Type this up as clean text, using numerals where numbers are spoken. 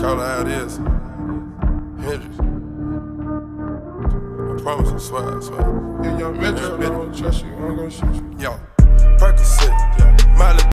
Call her how it is. Hendrix. I promise, I swear, I swear. Yeah, young Metro, I don't trust you, I'm gonna shoot you. Yo, Percocet, yo, Miley